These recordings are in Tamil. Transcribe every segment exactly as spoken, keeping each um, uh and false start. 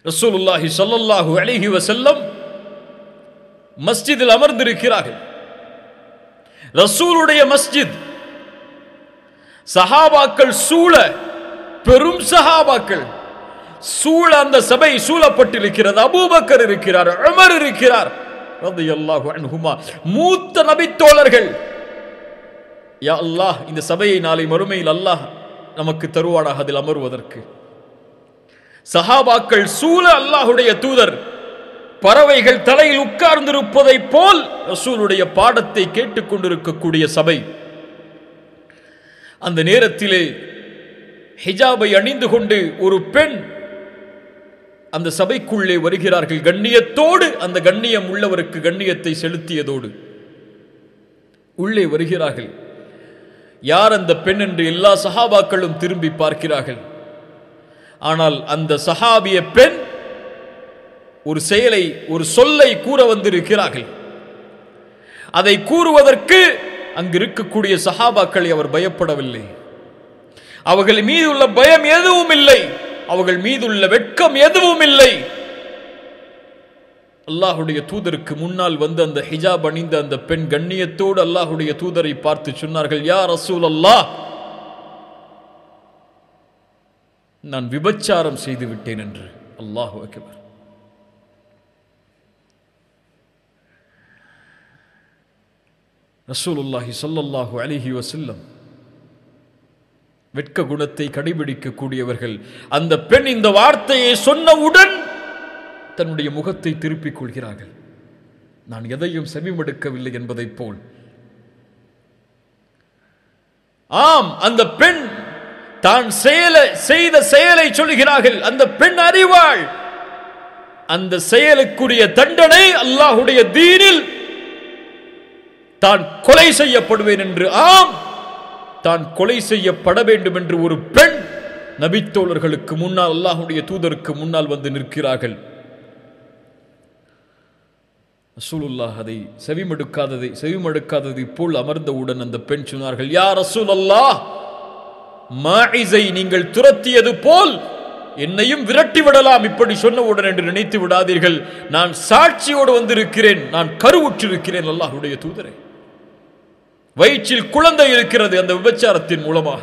ரசூலுல்லாஹி ஸல்லல்லாஹு அலைஹி வஸல்லம் மஸ்ஜிதில் அமர்ந்திருக்கிறார்கள். ரசூலுடைய மஸ்ஜித், சஹாபாக்கள் சூழ, பெரும் சஹாபாக்கள் சூழ அந்த சபை சூழப்பட்டிருக்கிறது. அபூபக்கர் இருக்கிறார், உமர் இருக்கிறார் ரலியல்லாஹு அன்ஹுமா, மூத்த நபித்தோழர்கள். யா அல்லாஹ், இந்த சபையை நாளை மறுமையில் அல்லாஹ் நமக்கு தருவானாக அதில் அமர்வதற்கு. சஹாபாக்கள் சூழ அல்லாஹுடைய தூதர் பறவைகள் தலையில் உட்கார்ந்திருப்பதை போல் ரசூலுடைய பாடத்தை கேட்டுக்கொண்டிருக்கக்கூடிய சபை. அந்த நேரத்திலே ஹிஜாபை அணிந்து கொண்டு ஒரு பெண் அந்த சபைக்குள்ளே வருகிறார்கள். கண்ணியத்தோடு, அந்த கண்ணியம் உள்ளவருக்கு கண்ணியத்தை செலுத்தியதோடு உள்ளே வருகிறார்கள். யார் அந்த பெண் என்று எல்லா சஹாபாக்களும் திரும்பி பார்க்கிறார்கள். ஆனால் அந்த சஹாபிய பெண் ஒரு செயலை, ஒரு சொல்லை கூற வந்திருக்கிறார்கள். அதை கூறுவதற்கு அங்கு இருக்கக்கூடிய சஹாபாக்களை அவர் பயப்படவில்லை. அவர்கள் மீதுள்ள பயம் எதுவும் இல்லை, அவர்கள் மீதுள்ள வெட்கம் எதுவும் இல்லை. அல்லாஹுடைய தூதருக்கு முன்னால் வந்து அந்த ஹிஜாப் அணிந்த அந்த பெண் கண்ணியத்தோடு அல்லாஹுடைய தூதரை பார்த்து சொன்னார்கள், யா ரசூலல்லாஹ், நான் விபச்சாரம் செய்து விட்டேன் என்று. அல்லாஹு அக்பர். ரசூலுல்லாஹி ஸல்லல்லாஹு அலைஹி வஸல்லம் வெட்க குணத்தை கடைபிடிக்கக்கூடியவர்கள். அந்த பெண் இந்த வார்த்தையை சொன்னவுடன் தன்னுடைய முகத்தை திருப்பிக் கொள்கிறார்கள். நான் எதையும் செவிமடுக்கவில்லை என்பதைப் போல். ஆம், அந்த பெண் தான் செய்த செயலை சொல்கிறார்கள். அந்த பெண் அறிவாள். அந்த செயலுக்குரிய தண்டனை அல்லாஹுடைய தீனில் தான் கொலை செய்யப்படுவேன் என்று. ஆம், தான் கொலை செய்யப்பட வேண்டும் என்று ஒரு பெண் நபித்தோழர்களுக்கு முன்னால், அல்லாஹுடைய தூதருக்கு முன்னால் வந்து நிற்கிறார்கள். ரசூலுல்லாஹ் அதை செவிமடுக்காததை செவிமடுக்காததை போல் அமர்ந்தவுடன் அந்த பெண் சொன்னார்கள், யா ரசூலல்லாஹ், மாஇஸை நீங்கள் துரத்தியது போல் என்னையும் விரட்டி விடலாம் இப்படி சொன்னவுடன் என்று நினைத்து விடாதீர்கள். நான் சாட்சியோடு வந்திருக்கிறேன், நான் கருவுற்றிருக்கிறேன். அல்லாஹுடைய தூதரே, வயிற்றில் குழந்தை இருக்கிறது அந்த விபச்சாரத்தின் மூலமாக.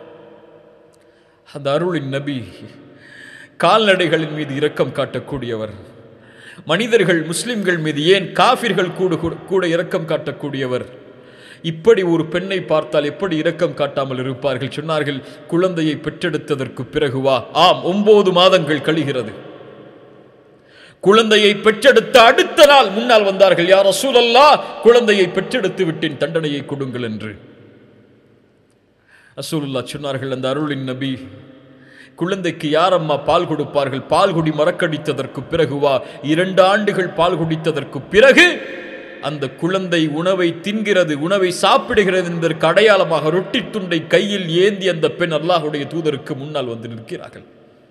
அந்த அருளின் நபி கால்நடைகளின் மீது இரக்கம் காட்டக்கூடியவர். மனிதர்கள், முஸ்லிம்கள் மீது, ஏன் காஃபிர்கள் கூட கூட இரக்கம் காட்டக்கூடியவர். இப்படி ஒரு பெண்ணை பார்த்தால் எப்படி இரக்கம் காட்டாமல் இருப்பார்கள்? சொன்னார்கள், குழந்தையை பெற்றெடுத்ததற்கு பிறகு வா. ஆம், ஒன்பது மாதங்கள் கழிகிறது. குழந்தையை பெற்றெடுத்த அடுத்த நாள் முன்னால் வந்தார்கள், யா ரசூலல்லாஹ், குழந்தையை பெற்றெடுத்து விட்டேன், தண்டனையை கொடுங்கள் என்று. ரசூலுல்லாஹ் சொன்னார்கள், அந்த அருளின் நபி, குழந்தைக்கு யார் அம்மா பால் கொடுப்பார்கள்? பால் குடி மறக்கடித்ததற்கு பிறகு வா. இரண்டு ஆண்டுகள் பால் குடித்ததற்கு பிறகு அந்த குழந்தை உணவை தின்கிறது, உணவை சாப்பிடுகிறது என்பதற்கு அடையாளமாக ரொட்டி துண்டை கையில் ஏந்தி அந்த பெண் அல்லாஹுடைய தூதருக்கு முன்னால் வந்து நிற்கிறார்கள்.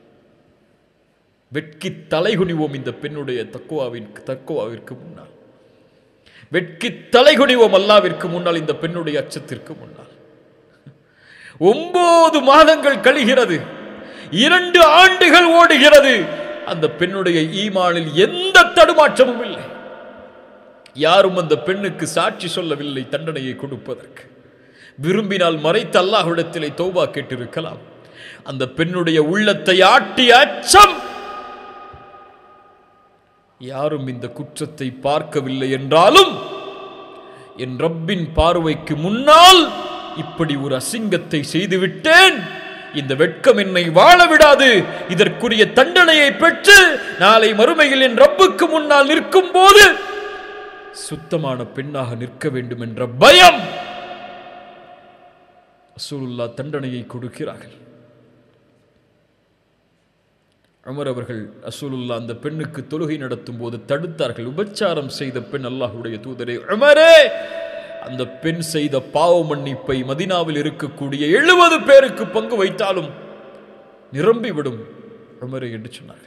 வெட்கி தலைகுனிவோம் இந்த பெண்ணுடைய தக்குவாவின் தக்குவாவிற்கு முன்னால். வெட்கி தலைகுனிவோம் அல்லாவிற்கு முன்னால், இந்த பெண்ணுடைய அச்சத்திற்கு முன்னால். ஒன்பது மாதங்கள் கழிகிறது, இரண்டு ஆண்டுகள் ஓடுகிறது. அந்த பெண்ணுடைய ஈமானில் எந்த தடுமாற்றமும் இல்லை. யாரும் அந்த பெண்ணுக்கு சாட்சி சொல்லவில்லை தண்டனையை கொடுப்பதற்கு. விரும்பினால் மறைத்து அல்லாஹ்விடத்திலே தௌபா கேட்டிருக்கலாம். அந்த பெண்ணுடைய உள்ளத்தை ஆட்டிய அச்சம். யாரும் இந்த குற்றத்தை பார்க்கவில்லை என்றாலும் என் ரப்பின் பார்வைக்கு முன்னால் இப்படி ஒரு அசிங்கத்தை செய்துவிட்டேன், இந்த வெட்கம் என்னை வாழ விடாது, இதற்குரிய தண்டனையை பெற்று நாளை மறுமையில் என் ரப்புக்கு முன்னால் நிற்கும் போது சுத்தமான பெண்ணாக நிற்க வேண்டும் என்ற பயம். ரசூலுல்லாஹ் தண்டனையை கொடுக்கிறார்கள். உமர் அவர்கள் ரசூலுல்லாஹ் அந்த பெண்ணுக்கு தொழுகை நடத்தும் போது தடுத்தார்கள். உபச்சாரம் செய்த பெண், அல்லாஹ்வுடைய தூதரே, உமரே, அந்த பெண் செய்த பாவ மன்னிப்பை மதீனாவில் இருக்கக்கூடிய எழுபது பேருக்கு பங்கு வைத்தாலும் நிரம்பிவிடும் உமரே என்று சொன்னார்கள்.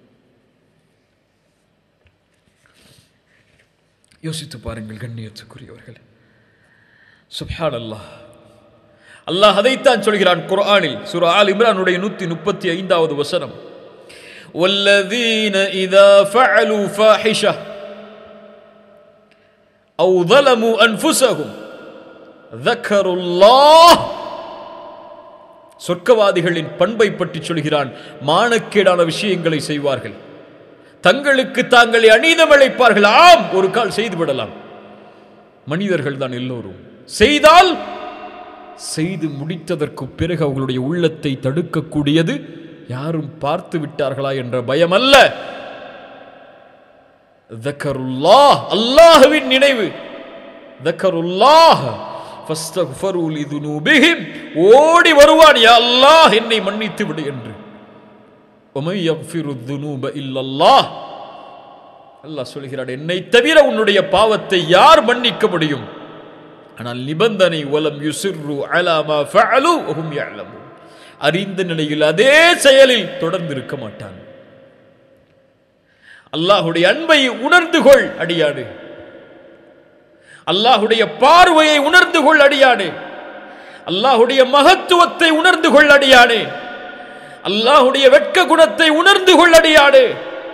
யோசித்து பாருங்கள் கண்ணியத்துக்குரியவர்கள். சுப்ஹானல்லாஹ், அல்லாஹ் அதைத்தான் சொல்கிறான் குர்ஆனில். சூரா ஆல் இம்ரானுடைய நூற்றி முப்பத்தி ஐந்தாவது வசனம், வல்லதீன இதா ஃபஅலு ஃபாஹிஷா அவ் ظلموا أنفسهم ذكروا الله. சொர்க்கவாதிகளின் பண்பை பற்றி சொல்கிறான். மானக்கேடான விஷயங்களை செய்வார்கள், தங்களுக்கு தாங்களே அநீதம் இழைப்பார்கள். ஆம், ஒரு கால் செய்து விடலாம், மனிதர்கள் தான் எல்லோரும். செய்தால் செய்து முடித்ததற்கு பிறகு அவர்களுடைய உள்ளத்தை தடுக்கக்கூடியது யாரும் பார்த்து விட்டார்களா என்ற பயம் அல்ல, தக்கருல்லாஹ், அல்லாஹ்வின் நினைவு. தக்கருல்லாஹ் ஃபஸ்தக்ஃபரு லிதுனூபிஹிம், ஓடி வருவான், யா அல்லாஹ் என்னை மன்னித்து விடு என்று. வமை யக்ஃபிரு துனூப இல்லல்லாஹ், அல்லாஹ் சொல்கிறான், என்னை தவிர உன்னுடைய பாவத்தை யார் மன்னிக்க முடியும்? ஆனால் நிபந்தனை, வலம் யுஸிர்ரு அலா மா ஃபஅலு வஹும் யஅலமூன், அறிந்த நிலையில் அதே செயலில் தொடர்ந்து இருக்க மாட்டான். அல்லாஹ்வுடைய அன்பை உணர்ந்து கொள் அடியானே, அல்லாஹ்வுடைய பார்வையை உணர்ந்து கொள் அடியானே, அல்லாஹ்வுடைய மகத்துவத்தை உணர்ந்து கொள் அடியானே, அல்லாஹ்வுடைய வெட்க குணத்தை உணர்ந்து கொள் அடியானே.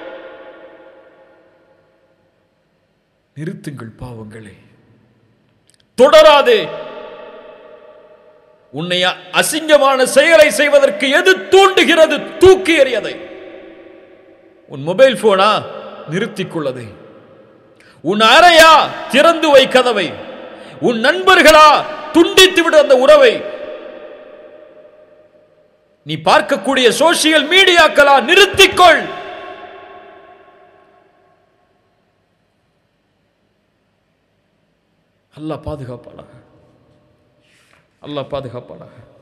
நிறுத்துங்கள் பாவங்களே, தொடராதே. உன்னை அசிங்கமான செயலை செய்வதற்கு எது தூண்டுகிறது? தூக்கி எறியதை. உன் மொபைல் போனா நிறுத்திக் கொள்ளதை, உன் அறையா திறந்து வை கதவை, உன் நண்பர்களா துண்டித்து விடு அந்த உறவை, நீ பார்க்கக்கூடிய சோசியல் மீடியாக்களா நிறுத்திக்கொள். அல்லாஹ் பாதுகாப்பானாக, அல்லாஹ் பாதுகாப்பானாக.